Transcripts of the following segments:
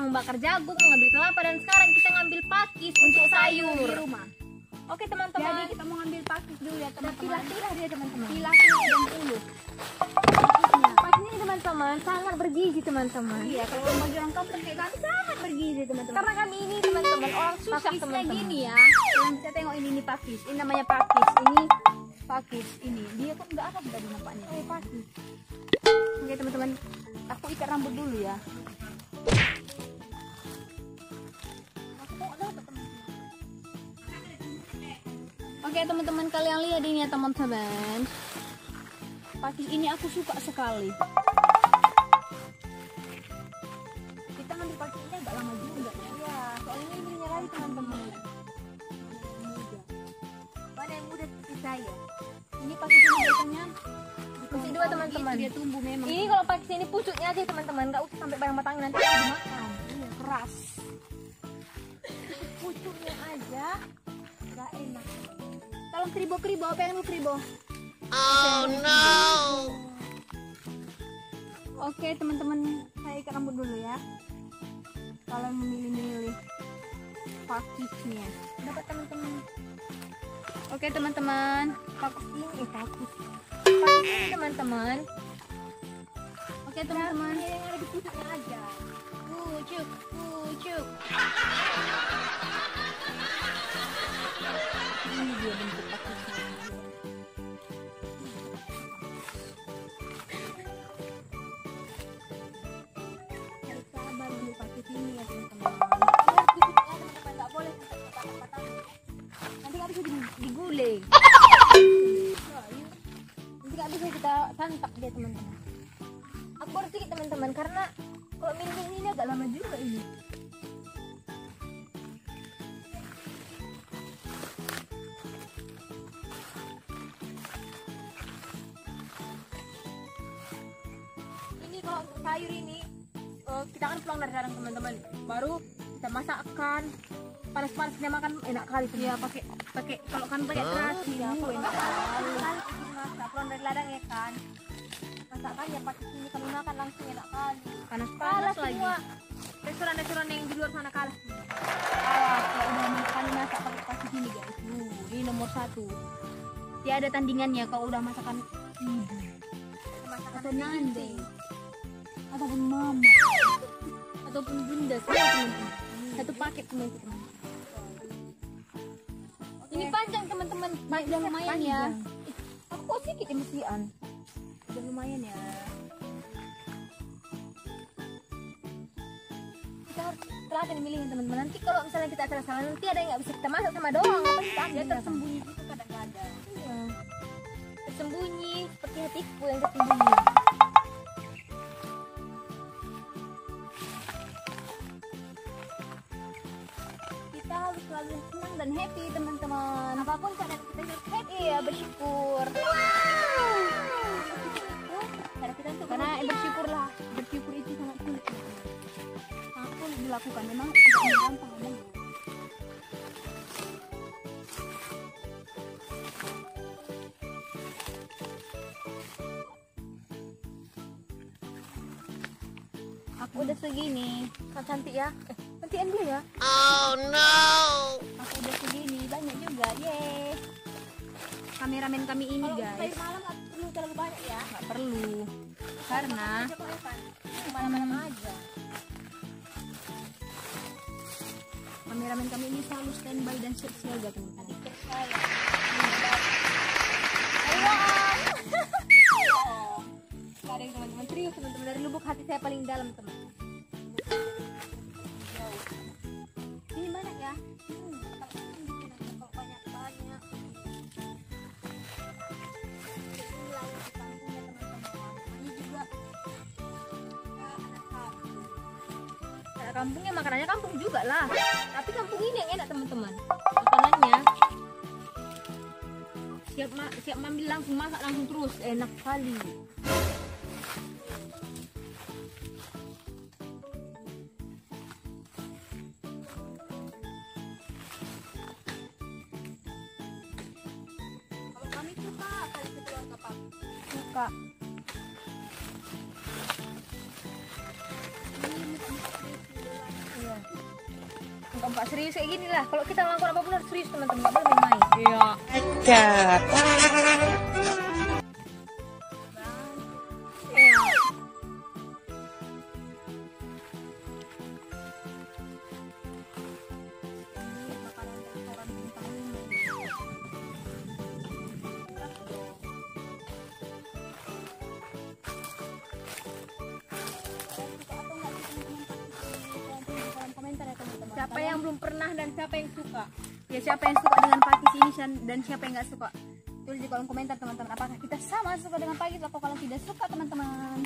membakar jagung, mengambil kelapa, dan sekarang kita ngambil pakis untuk sayur di rumah. Oke teman-teman, Jadi kita mau ngambil pakis dulu ya teman-teman. pilah-pilah dia teman-teman. Pilah-pilah dan puluh. Pakis ini teman-teman sangat bergizi teman-teman. Iya, kalau bagi orang kampung kayak kami sangat bergizi teman-teman. Karena kami ini teman-teman orang susah Pakisnya teman-teman. gini ya. Yang kita tengok ini nih pakis. Ini namanya pakis. Ini pakis ini. Dia kok nggak apa tadi nampaknya. Oh, pakis. Oke teman-teman, aku ikat rambut dulu ya. Oke teman-teman, kalian lihat ini ya teman-teman. Pakis ini aku suka sekali. Kita ngambil pakisnya agak lama juga ya. Iya, soalnya ini belinya lagi teman-teman. Mana yang muda seperti saya? Ini pakis ini biasanya Masih dua teman-teman. dia tumbuh memang. Ini kalau pakis ini pucuknya aja teman-teman, nggak usah sampai barang matangnya nanti bisa dimakan. Iya, keras. Pucuknya aja nggak enak. Tolong kribo, apa yang lu kribo? Oh no. Oke teman-teman, saya ikat rambut dulu ya. Kalau memilih-milih pakisnya, dapat teman-teman. Oke teman-teman, pakis ini pakis Pakis ini teman-teman. Oke teman-teman, Yang ada di pucuknya aja. pucuk. Ini dia bentuk pakisnya. Harus sabar dulu pakis ini ya teman-teman. Teman-teman nggak boleh patah-patah. Nanti nggak bisa diguling. Nanti nggak bisa kita santap dia teman-teman. Aku baru sedikit teman-teman karena kalau milih ini agak lama juga ini. Ini kalau untuk sayur ini kita kan pulang dari ladang teman-teman, baru kita masakkan panas-panasnya makan enak kali tuh. Ya pakai kalau kan pakai terasi ya, Kalau enak sekali. kan masak pulang dari ladang ya kan, masakan ya pakai sini kami makan langsung enak kali. Panas-panas lagi. Semua restoran-restoran yang di luar sana kalah. Awas kalau udah makan masak pakai pakis ini guys. Ini nomor 1. Tiada tandingannya kalau udah masakan ibu Masakan atau nande ataupun mama ataupun bunda semua teman-teman. Satu paket teman-teman. Ini panjang teman-teman. Udah lumayan ya. Aku kok sedikit emosian. Udah lumayan ya. kita harus telaten milih teman-teman. Nanti kalau misalnya kita salah-salah nanti ada yang nggak bisa kita masak sama doang. Apa kita Dia ambil tersembunyi gitu kadang-kadang. Iya. Tersembunyi seperti hatiku yang tersembunyi. Kita harus selalu senang dan happy teman-teman. Apapun keadaan kita harus happy. Iya, bersyukur. Cara kita untuk Karena bahagia. bersyukurlah. Bersyukur itu sangat sulit. Sangat sulit dilakukan. Memang tidak gampang memang. Aku udah segini. Kan cantik ya. Cantikan dia ya. Oh no. Aku udah segini. Banyak juga. Yeay. Kameramen kami ini Kalau guys. sayur malam nggak perlu terlalu banyak ya. Nggak perlu. Karena Coba ya kan. Mana-mana aja. kameramen kami ini selalu standby dan siap siaga teman-teman. Kadang teman-teman serius teman-teman, dari lubuk hati saya paling dalam teman. Ini banyak ya. Kalau banyak-banyak. Pulang ke kampungnya teman-teman. Ini juga anak kampung. Anak kampungnya makanannya kampung juga lah. Tapi kampung ini yang enak teman-teman. Makanannya siap ambil langsung masak langsung terus enak sekali. Kalau kami suka kali keluar kapak. Suka. kompak serius kayak gini lah. Kalau kita ngelakuin apapun harus serius teman-teman, nggak boleh main-main. Iya. Siapa yang belum pernah dan siapa yang suka? Ya siapa yang suka dengan pakis ini dan siapa yang nggak suka? Tulis di kolom komentar teman-teman. Apakah kita sama suka dengan pakis atau kalau tidak suka teman-teman?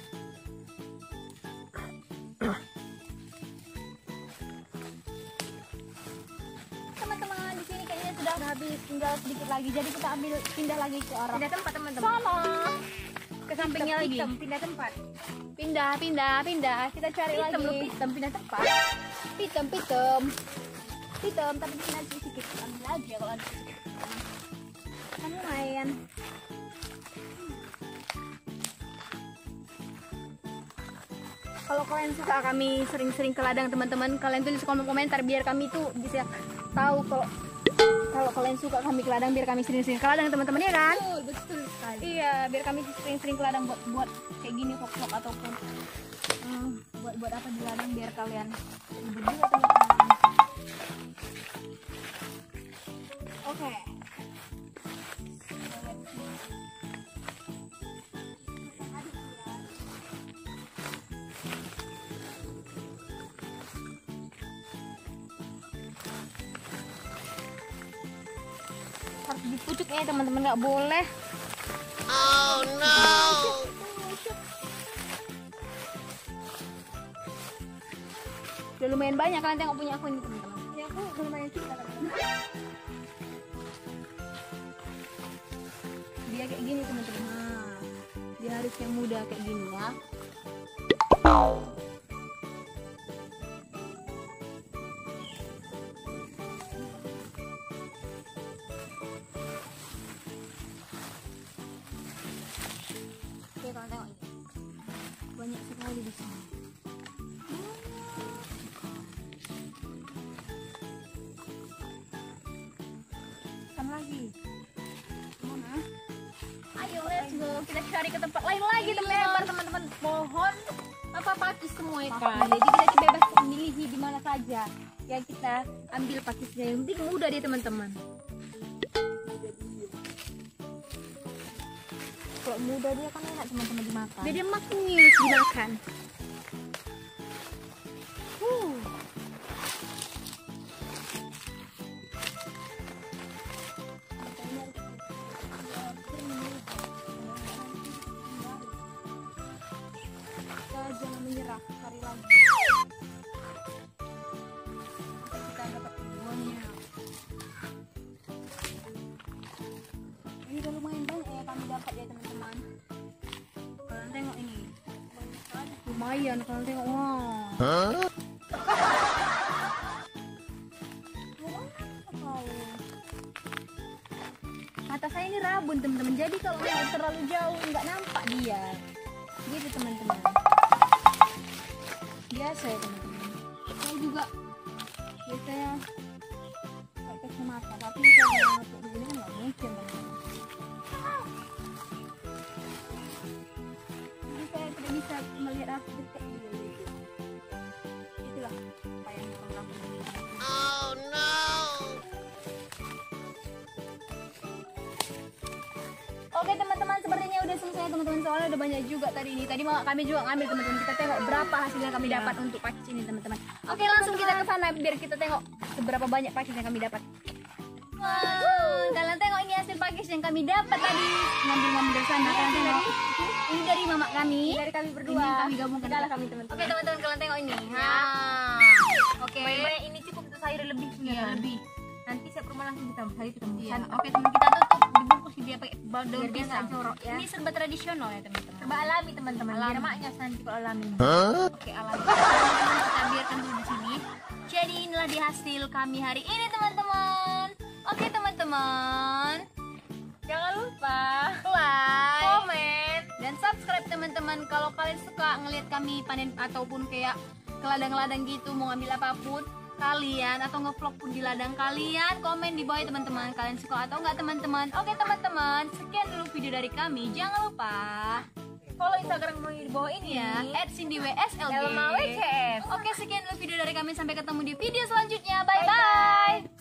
Teman-teman di sini kayaknya sudah habis, tinggal sedikit lagi. Jadi kita ambil pindah lagi ke arah Pindah tempat teman-teman. sana. Ke sampingnya lagi. Pindah tempat. Pindah. Kita cari Pitem, lu lagi. pitem, pindah tempat. Pitem, tapi di sini ada sedikit. Ambil aja kalau ada sedikit. Kan lumayan. Kalau kalian suka kami sering-sering ke ladang teman-teman, kalian tulis kolom komentar biar kami tuh bisa tahu kalau kalian suka kami ke ladang, biar kami sering-sering ke ladang teman-teman, ya kan? Betul sekali. Iya, biar kami sering-sering ke ladang buat kayak gini vlog ataupun buat apa di ladang biar kalian berdua teman-teman. Oke. Harus dipucuk ya teman-teman, nggak boleh. Oh no! Udah lumayan banyak, kalian tengok punya aku ini teman-teman. Ya aku lumayan suka teman-teman. Dia kayak gini teman-teman. Nah, dia harus yang muda kayak gini ya. Oke, kalian tengok ini. Banyak sekali di sini. Lagi. Mana? Ayo let's go. Kita cari ke tempat lain lagi Lebar teman-teman, pohon apa pakis semua ya kan. Jadi kita bebas memilih di mana saja yang kita ambil pakisnya. Yang penting mudah dia teman-teman. Kalau mudah dia kan enak teman-teman dimakan. Jadi maknyus dimakan. Jangan menyerah, cari lagi. Kita dapat buahnya. Ini udah lumayan banyak ya kami dapat ya teman-teman. Kalian tengok ini. Lumayan kalian tengok. Wah. Mata saya ini rabun teman-teman. Jadi kalau nggak terlalu jauh nggak nampak dia. Gitu teman-teman. Biasa ya teman-teman. Saya juga biasanya pakai kacamata, tapi kalau untuk begini kan nggak mungkin teman-teman. Jadi saya tidak bisa melihat aku dekat gitu. Itulah apa yang orang ini. Oh no! Oke teman-teman, sepertinya udah selesai teman-teman, soalnya udah banyak juga tadi ini. Tadi kami juga ngambil teman-teman, kita tengok berapa hasil yang kami dapat untuk pakis ini teman-teman. Oke, langsung kita ke sana biar kita tengok seberapa banyak pakis yang kami dapat. Wow, kalian tengok ini hasil pakis yang kami dapat tadi. Ngambil dari sana, kalian tengok. Ini dari mama kami. Dari kami berdua. Ini kami gabungkan. Adalah kami teman-teman. Oke teman-teman, kalian tengok ini. Oke. Banyak ini cukup untuk sayur lebih Iya, kan? lebih. Nanti siap rumah langsung kita hari kita Iya. makan. Oke teman, kita tutup dibungkus dia pakai daun Biar dia pisang. nggak jorok ya. Ini serba tradisional ya teman-teman. Serba alami teman-teman. Alami. Biar maknya nanti kalau alami. Oke, alami. Teman-teman, kita biarkan dulu di sini. Jadi inilah di hasil kami hari ini teman-teman. Oke teman-teman, Jangan lupa like, komen. dan subscribe teman-teman. Kalau kalian suka ngelihat kami panen ataupun kayak ke ladang-ladang gitu mau ngambil apapun, kalian atau ngevlog pun di ladang kalian. Komen di bawah ya teman-teman, kalian suka atau enggak teman-teman. Oke teman-teman, sekian dulu video dari kami. Jangan lupa Follow Instagram kami di bawah ini ya @cindyWSLG. Elma WCF. Oke, sekian dulu video dari kami. Sampai ketemu di video selanjutnya. Bye bye.